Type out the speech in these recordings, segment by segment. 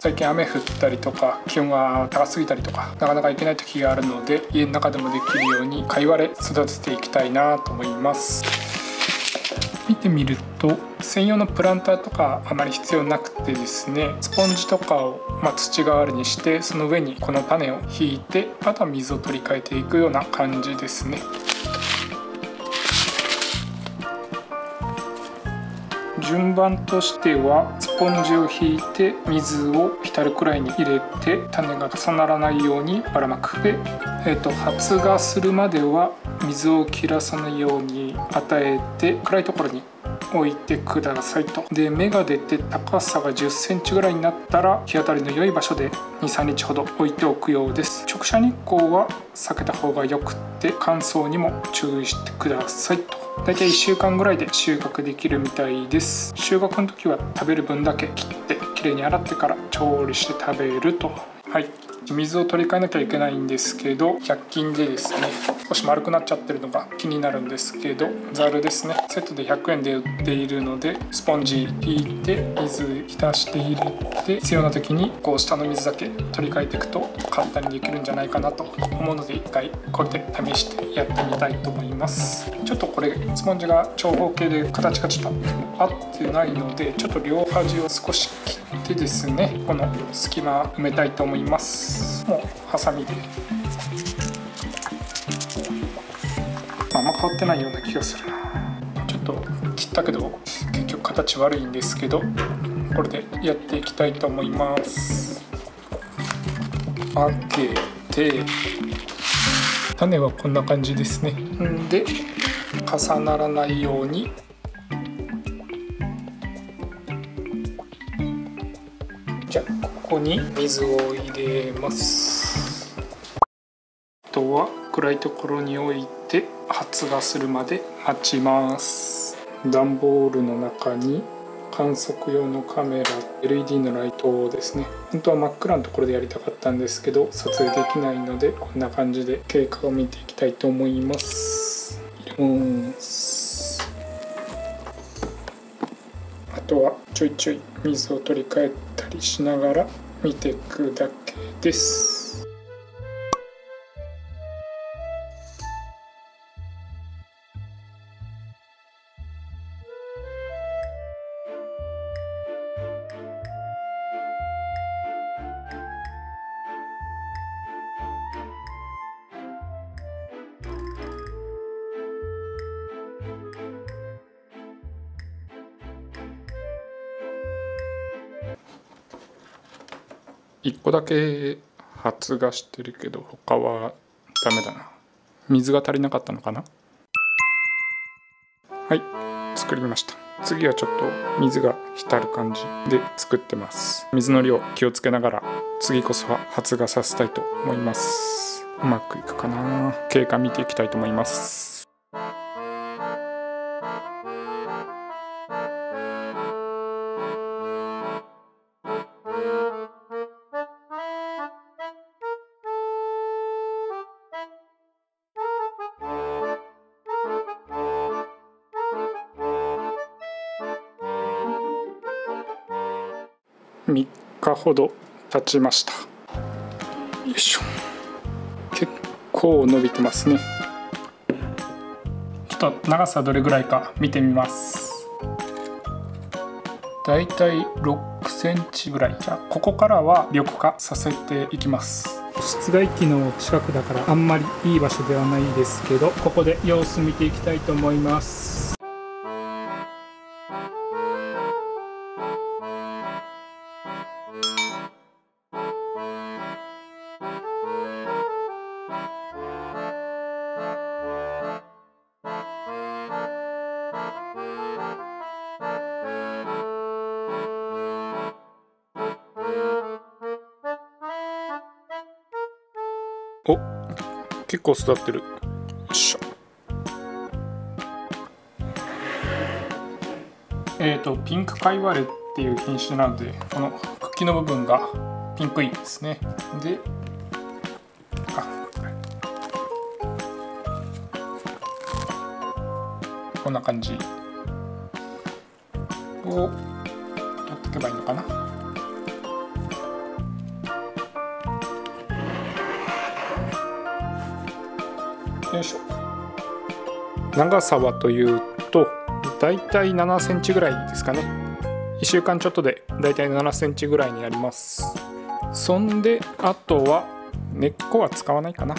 最近雨降ったりとか気温が高すぎたりとかなかなか行けない時があるので、家の中でもできるようにカイワレ育てていきたいなと思います。見てみると専用のプランターとかあまり必要なくてですね、スポンジとかを土代わりにして、その上にこの種を引いて、あとは水を取り替えていくような感じですね。順番としてはスポンジを引いて水を浸るくらいに入れて、種が重ならないようにばらまく。で、発芽するまでは水を切らさないように与えて、暗いところに置いてくださいと。で、芽が出て高さが10センチぐらいになったら、日当たりの良い場所で 2,3 日ほど置いておくようです。直射日光は避けた方がよくって、乾燥にも注意してくださいと。だいたい1週間ぐらいで収穫できるみたいです。収穫の時は食べる分だけ切ってきれいに洗ってから調理して食べると。はい、水を取り替えなきゃいけないんですけど、100均でですね、少し丸くなっちゃってるのが気になるんですけど、ザルですね、セットで100円で売っているので、スポンジ引いて水浸して入れて、必要な時にこう下の水だけ取り替えていくと簡単にできるんじゃないかなと思うので、一回これで試してやってみたいと思います。ちょっとこれスポンジが長方形で形がちょっと合ってないので、ちょっと両端を少し切ってですね、この隙間埋めたいと思います。もうハサミであんま変わってないような気がするな。ちょっと切ったけど結局形悪いんですけど、これでやっていきたいと思います。開けて、種はこんな感じですね。で、重ならないようにじゃあここに水を入れます。あとは暗いところに置いて発芽するまで待ちます。段ボールの中に観測用のカメラ、 LED のライトですね。本当は真っ暗なところでやりたかったんですけど、撮影できないのでこんな感じで経過を見ていきたいと思います。入れます。あとはちょいちょい水を取り替えたりしながら見ていくだけです。1個だけ発芽してるけど他はダメだな。水が足りなかったのかな。はい、作りました。次はちょっと水が浸る感じで作ってます。水の量気をつけながら次こそは発芽させたいと思います。うまくいくかな。経過見ていきたいと思います。3日ほど経ちました。よいしょ。結構伸びてますね。ちょっと長さどれぐらいか見てみます。だいたい6センチぐらい。じゃあここからは緑化させていきます。室外機の近くだからあんまりいい場所ではないですけど、ここで様子見ていきたいと思います。お、結構育ってる。よいしょ。ピンクカイワレっていう品種なので、この茎の部分がピンクいですね。で、こんな感じを取っていけばいいのかな。 よいしょ。長さはというとだいたい7センチぐらいですかね。1週間ちょっとでだいたい7センチぐらいになります。そんであとは根っこは使わないかな。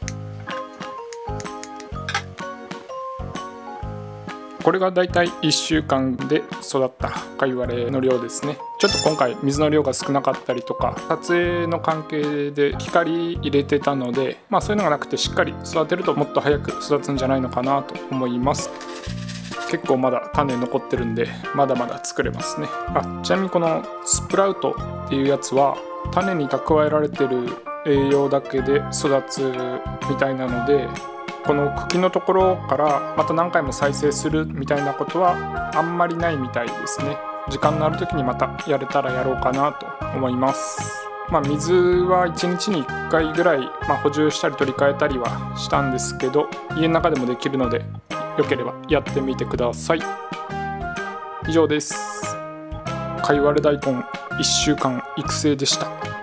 これがだいたい1週間で育ったカイワレの量ですね。ちょっと今回水の量が少なかったりとか、撮影の関係で光入れてたので、そういうのがなくてしっかり育てるともっと早く育つんじゃないのかなと思います。結構まだ種残ってるんでまだまだ作れますね。ちなみにこのスプラウトっていうやつは種に蓄えられてる栄養だけで育つみたいなので、この茎のところからまた何回も再生するみたいなことはあんまりないみたいですね。時間のある時にまたやれたらやろうかなと思います。水は1日に1回ぐらい、補充したり取り替えたりはしたんですけど、家の中でもできるのでよければやってみてください。以上です。カイワレ大根1週間育成でした。